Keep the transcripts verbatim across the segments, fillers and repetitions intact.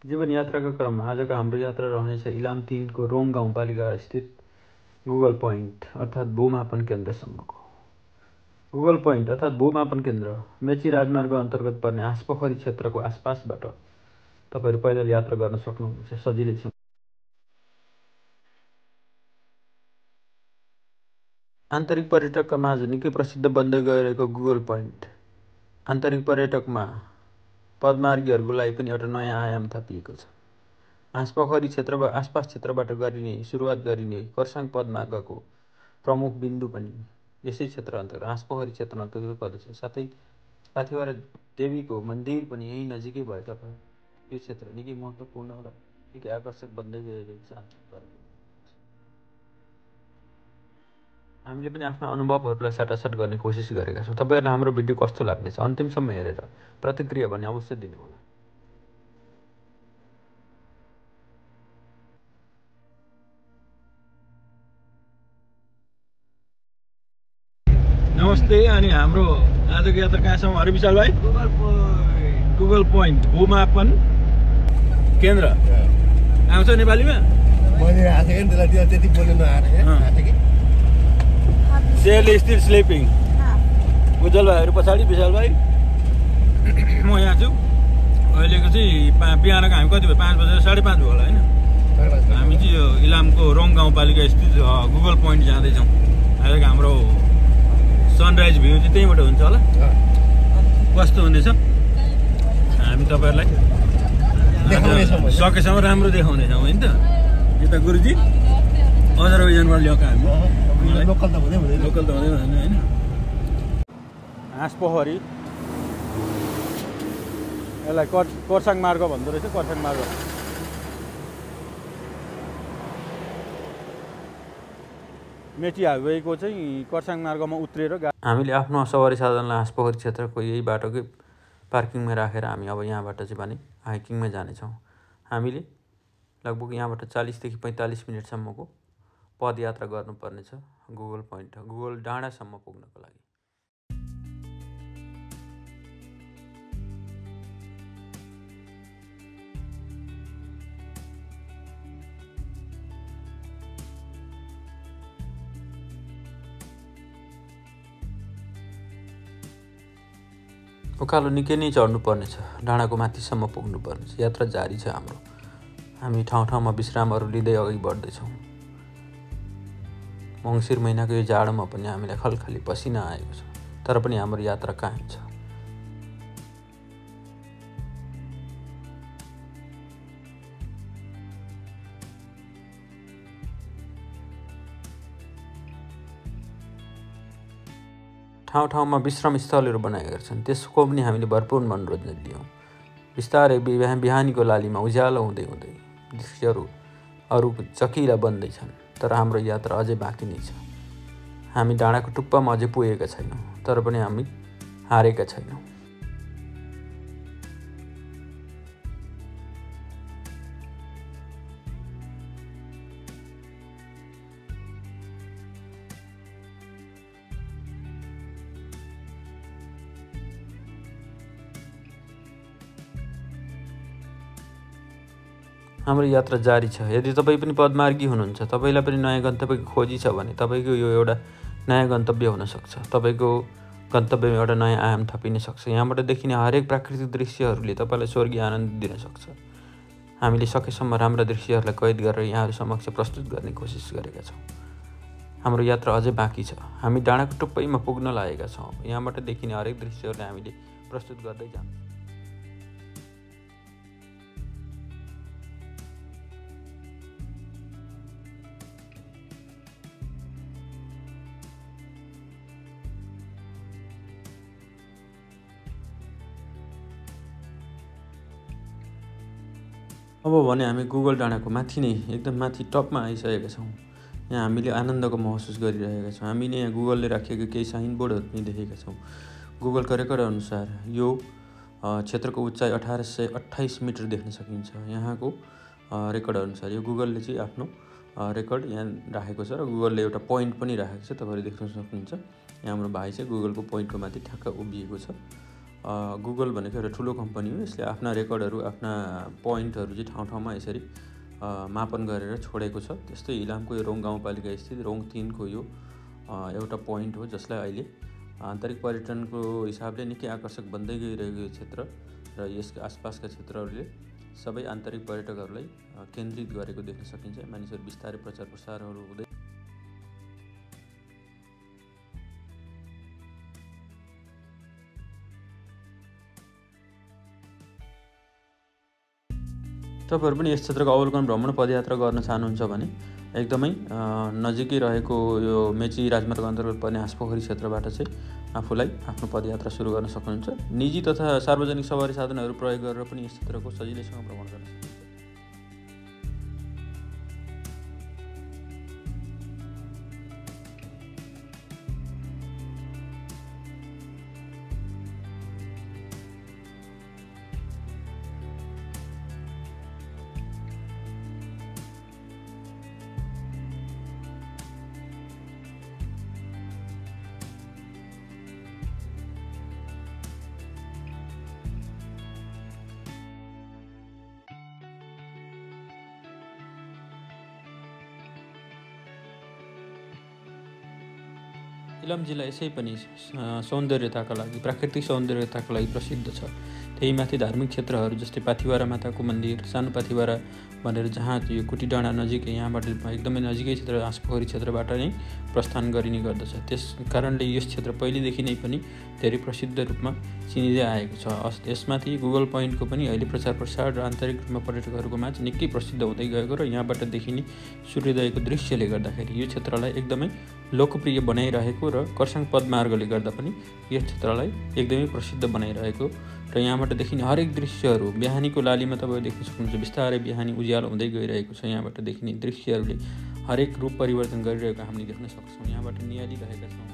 जीवन यात्राको क्रममा आजको हाम्रो यात्रा रहनेछ इलाम तीन को रोङ गाउँपालिका स्थित गुगल पोइन्ट अर्थात् भूमापन केन्द्रसम्मको। गुगल पोइन्ट अर्थात् भूमापन केन्द्र मेची राजमार्ग अन्तर्गत पर्ने आँसपोखरी क्षेत्रको आसपासबाट तपाईहरु पैदल यात्रा गर्न सक्नुहुन्छ सजिलै छ। आन्तरिक पर्यटकका माझ निकै प्रसिद्ध बन्दै गइरहेको गुगल पोइन्ट आन्तरिक पर्यटकमा पदमार्गीहरूको लागि पनि एउटा नयाँ आयाम थपिएको छ। आँसपोखरी क्षेत्र आसपास क्षेत्रबाट गरिने सुरुवात गरिने खरसाङ पदमार्गको प्रमुख बिन्दु पनि यसै क्षेत्र अन्तर्गत आँसपोखरी क्षेत्र अन्तर्गत पर्दछ। साथै पाथिभरा देवीको मन्दिर पनि यही नजिकै भएका यो क्षेत्र निकै महत्त्वपूर्ण र निकै आकर्षक बन्दै गइरहेको छ। हामीले पनि आफ्ना अनुभवहरूलाई साटासाट गर्ने कोसिस गरेका छौँ। तपाईहरुलाई हाम्रो भिडियो कस्तो लाग्दैछ अन्तिमसम्म हेरेर प्रतिक्रिया भने अवश्य दिनुहोला। नमस्ते। अनि हाम्रो आजको यात्रा कहाँसम्म अरे विशाल भाइ? गुगल पोइन्ट गुगल पोइन्ट भूमापन केन्द्र आउँछ नेपालीमा? मैले आथे नि त्यसलाई त्यति बोल्न नआएको आथे कि सेल स्टिल स्लिपिङ। उज्जवल भाइहरु पछाडि, विशाल भाइ म यहाँ छु। अहिलेको चाहिँ बिहानको हामी कति भयो? पाँच बजेर साढे पाँच भयो होला होइन? हामी चाहिँ यो इलामको रोङ गाउँपालिका स्थित गुगल पोइन्ट जाँदैछौँ। आजको हाम्रो सनराइज भ्यू चाहिँ त्यहीँबाट हुन्छ होला। कस्तो हुनेछ हामी तपाईहरुलाई सकेसम्म राम्रो देखाउनेछौँ होइन त? यता गुरुजी अजरबैजानबाट ल्याएको हामी लोकल त हुँदै हुँदैन लोकल त हुँदै हुँदैन होइन? आँसपोखरी यसलाई कर कर्साङ मार्ग भन्दो रहेछ। कर्साङ मार्ग मेची हाइवेको चाहिँ कर्साङ मार्गमा उत्रेर हामीले आफ्नो सवारी साधनलाई आँसपोखरी क्षेत्रको यही बाटोकै पार्किङमा राखेर हामी अब यहाँबाट चाहिँ भने हाइकिङमा जानेछौँ। हामीले लगभग यहाँबाट चालीसदेखि पैँतालिस मिनटसम्मको पदयात्रा गर्नुपर्नेछ गुगल पोइन्ट गुगल डाँडासम्म पुग्नको लागि। उकालो निकै नै चढ्नुपर्नेछ, डाँडाको माथिसम्म पुग्नुपर्नेछ। यात्रा जारी छ हाम्रो। हामी ठाउँ ठाउँमा विश्रामहरू लिँदै अघि बढ्दैछौँ। मङ्सिर महिनाको यो जाडोमा पनि हामीलाई खलखली पसिना आएको छ, तर पनि हाम्रो यात्रा कायम छ। ठाउँ ठाउँमा विश्राम स्थलहरू बनाएका छन्, त्यसको पनि हामीले भरपूर मनोरञ्जन लियौँ। बिस्तारै बिहान बिहानीको लालीमा उज्यालो हुँदै हुँदै दृश्यहरू अरू चकिला बन्दैछन्, तर हाम्रो यात्रा अझै बाँकी नै छ। हामी डाँडाको टुप्पामा अझै पुगेका छैनौँ, तर पनि हामी हारेका छैनौँ। हाम्रो यात्रा जारी छ। यदि तपाईँ पनि पदमार्गी हुनुहुन्छ, तपाईँलाई पनि नयाँ गन्तव्यको खोजी छ भने तपाईँको यो एउटा नयाँ गन्तव्य हुनसक्छ। तपाईँको गन्तव्यमा एउटा नयाँ आयाम थपिन सक्छ। यहाँबाट देखिने हरेक प्राकृतिक दृश्यहरूले तपाईँलाई स्वर्गीय आनन्द दिन सक्छ। हामीले सकेसम्म राम्रा दृश्यहरूलाई कैद गरेर यहाँहरू समक्ष प्रस्तुत गर्ने कोसिस गरेका छौँ। हाम्रो यात्रा अझै बाँकी छ। हामी डाँडाको टुप्पैमा पुग्न लागेका छौँ। यहाँबाट देखिने हरेक दृश्यहरूलाई हामीले प्रस्तुत गर्दै जान्छौँ। अब भने हामी गुगल डाँडाको माथि नै एकदम माथि टपमा आइसकेका छौँ। यहाँ हामीले आनन्दको महसुस गरिरहेका छौँ। हामीले यहाँ गुगलले राखेका केही साइनबोर्डहरू पनि देखेका छौँ। गुगलको रेकर्ड अनुसार यो क्षेत्रको उचाइ अठार सय अट्ठाइस मिटर देख्न सकिन्छ। यहाँको रेकर्ड अनुसार यो गुगलले चाहिँ आफ्नो रेकर्ड यहाँ राखेको छ र गुगलले एउटा पोइन्ट पनि राखेको छ, तपाईँहरूले देख्न सक्नुहुन्छ। यहाँ हाम्रो भाइ चाहिँ गुगलको पोइन्टको माथि ठ्याक्क उभिएको छ। गुगल भनेको एउटा ठुलो कम्पनी हो। यसले आफ्ना रेकर्डहरू आफ्ना पोइन्टहरू चाहिँ ठाउँ ठाउँमा यसरी मापन गरेर छोडेको छ। त्यस्तै इलामको यो रोङ गाउँपालिका स्थित रोङ तीनको यो एउटा पोइन्ट हो जसलाई अहिले आन्तरिक पर्यटनको हिसाबले निकै आकर्षक बन्दै गइरहेको यो क्षेत्र र यसका आसपासका क्षेत्रहरूले सबै आन्तरिक पर्यटकहरूलाई केन्द्रित गरेको देख्न सकिन्छ। मानिसहरू बिस्तारै प्रचार प्रसारहरू हुँदै तपाईहरु पनि यस क्षेत्रको अवलोकन भ्रमण पदयात्रा गर्न चाहनुहुन्छ भने एकदमै नजिकै रहेको यो मेची राजमार्ग अन्तर्गत पर्ने हाँसपोखरी क्षेत्रबाट चाहिँ आफूलाई आफ्नो पदयात्रा सुरु गर्न सक्नुहुन्छ। निजी तथा सार्वजनिक सवारी साधनहरू प्रयोग गरेर पनि यस क्षेत्रको सजिलैसँग भ्रमण गर्न सक्नुहुन्छ। इलाम जिल्ला यसै पनि सौन्दर्यताका लागि प्राकृतिक सौन्दर्यताका लागि प्रसिद्ध छ। त्यही माथि धार्मिक क्षेत्रहरू जस्तै पाथिबारा माताको मन्दिर, सानो पाथिबारा भनेर जहाँ यो कुटी डाँडा नजिकै यहाँबाट एकदमै नजिकै क्षेत्र हाँसपोखरी क्षेत्रबाट नै प्रस्थान गरिने गर्दछ। त्यस कारणले यस क्षेत्र पहिलेदेखि नै पनि धेरै प्रसिद्ध रूपमा चिनिँदै आएको छ। यसमाथि गुगल पोइन्टको पनि अहिले प्रचार प्रसार र आन्तरिक रूपमा पर्यटकहरूको माझ निकै प्रसिद्ध हुँदै गएको र यहाँबाट देखिने सूर्योदयको दृश्यले गर्दाखेरि यो क्षेत्रलाई एकदमै लोकप्रिय बनाइरहेको र खरसाङ पदमार्गले गर्दा पनि यस क्षेत्रलाई एकदमै प्रसिद्ध बनाइरहेको र यहाँबाट देखिने हरेक दृश्यहरू बिहानीको लालीमा तपाईँ देख्न सक्नुहुन्छ। बिस्तारै बिहानी उज्यालो हुँदै गइरहेको छ। यहाँबाट देखिने दृश्यहरूले हरेक रूप परिवर्तन गरिरहेको हामीले देख्न सक्छौँ। यहाँबाट नियालिरहेका छौँ।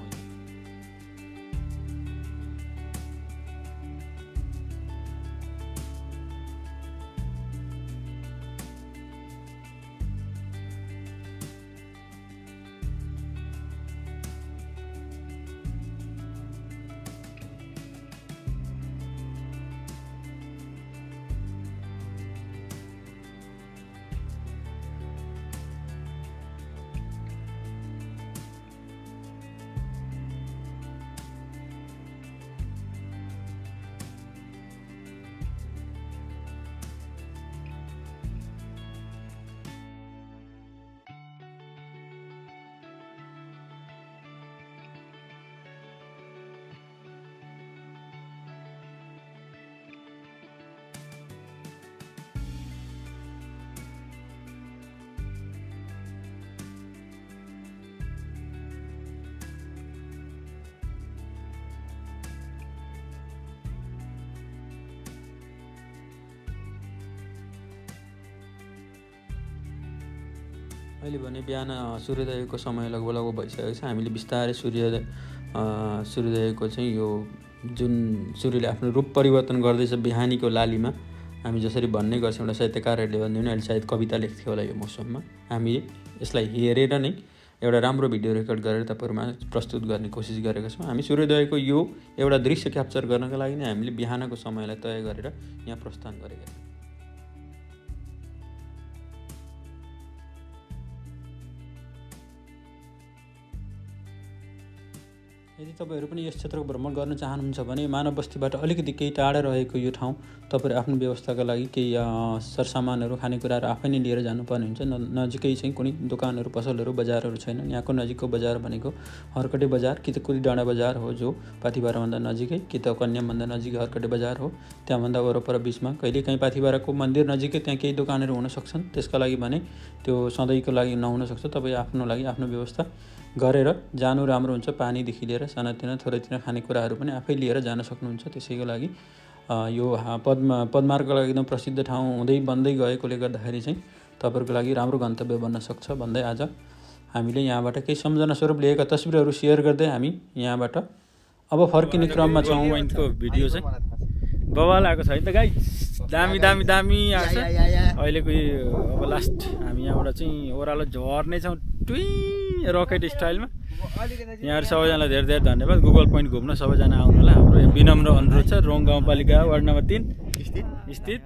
अहिले भने बिहान सूर्योदयको समय लगभग लगभग भइसकेको छ। हामीले बिस्तारै सूर्योदय सूर्योदयको चाहिँ यो जुन सूर्यले आफ्नो रूप परिवर्तन गर्दैछ बिहानीको लालीमा, हामी जसरी भन्ने गर्छौँ एउटा साहित्यकारहरूले भन्दै भने अहिले सायद कविता लेख्थ्यो होला यो मौसममा। हामी यसलाई हेरेर नै एउटा राम्रो भिडियो रेकर्ड गरेर तपाईँहरूमा प्रस्तुत गर्ने कोसिस गरेका छौँ। हामी सूर्योदयको यो एउटा दृश्य क्याप्चर गर्नका लागि नै हामीले बिहानको समयलाई तय गरेर यहाँ प्रस्थान गरेका छौँ। यदि तपाईँहरू पनि यस क्षेत्रको भ्रमण गर्न चाहनुहुन्छ भने मानव बस्तीबाट अलिकति केही टाढा रहेको यो ठाउँ तपाईँहरू आफ्नो व्यवस्थाका लागि केही सरसामानहरू खानेकुराहरू आफै नै लिएर जानुपर्ने हुन्छ। न नजिकै चाहिँ कुनै दोकानहरू पसलहरू बजारहरू छैनन्। यहाँको नजिकको बजार भनेको हर्कटे बजार कि त कुटी डाँडा बजार हो जो पाथिबाराभन्दा नजिकै, कि त कन्यामभन्दा नजिकै हर्कटे बजार हो। त्यहाँभन्दा वरपर बिचमा कहिले काहीँ पाथिबाराको मन्दिर नजिकै त्यहाँ केही दोकानहरू हुन सक्छन्। त्यसका लागि भने त्यो सधैँको लागि नहुन सक्छ। तपाईँ आफ्नो लागि आफ्नो व्यवस्था गरेर जानु राम्रो हुन्छ। पानीदेखि लिएर सानातिना थोरैतिना खानेकुराहरू पनि आफै लिएर जान सक्नुहुन्छ। त्यसैको लागि यो पद्मा पदमार्गको लागि एकदम प्रसिद्ध ठाउँ हुँदै बन्दै गएकोले गर्दाखेरि चाहिँ तपाईँहरूको लागि राम्रो गन्तव्य बन्न सक्छ भन्दै आज हामीले यहाँबाट केही सम्झना स्वरूप लिएका तस्बिरहरू सेयर गर्दै हामी यहाँबाट अब फर्किने क्रममा छौँ। पोइन्टको भिडियो चाहिँ बवाल आएको छ है त गाइस, दामी दामी दामी आएको छ। अहिलेको अब लास्ट हामी यहाँबाट चाहिँ ओह्रालो झर्ने छौँ। टुई रकेट स्टाइलमा। यहाँहरु सबैजनालाई धेरै धेरै धन्यवाद। गुगल पोइन्ट घुम्न सबैजना आउनु होला। हाम्रो विनम्र अनुरोध छ। रोङ गाउँपालिका वार्ड नम्बर तीन स्थित स्थित